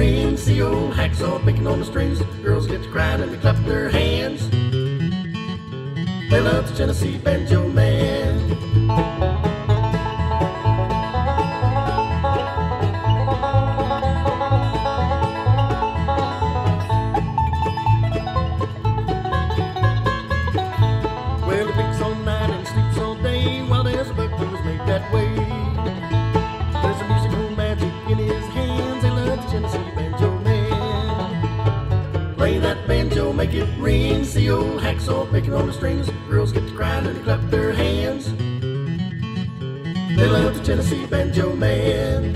ring. See old hacksaw picking on the strings. Girls get to crying and they clap their hands. They love the Tennessee Banjo Man. Well, he picks all night and sleeps all day while there's a buck who's made that way. There's a musical magic in his hands. They love the Tennessee Banjo Man. Play that banjo, make it ring. See old hacksaw picking on the strings. Girls get to crying and they clap their hands. They love the Tennessee Banjo Man.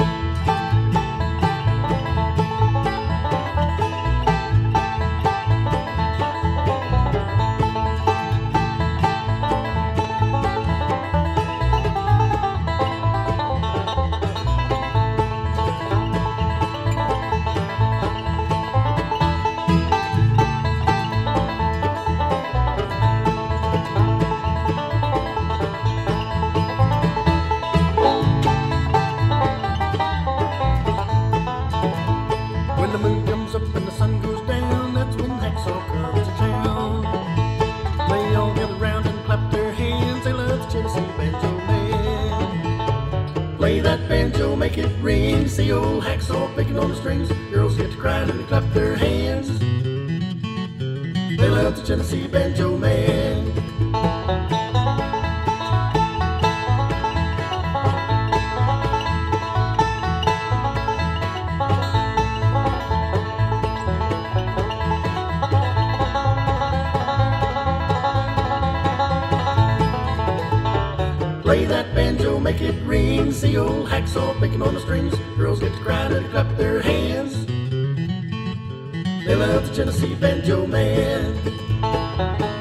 When the moon comes up and the sun goes down, that's when hacksaw comes to town. They all gather round and clap their hands. They love the Tennessee Banjo Man. Play that banjo, make it ring. See old hacksaw picking on the strings. Girls get to crying and they clap their hands. They love the Tennessee Banjo Man. Play that banjo, make it ring. See old hacksaw picking on the strings. Girls get to crying and clap their hands. They love the Tennessee Banjo Man.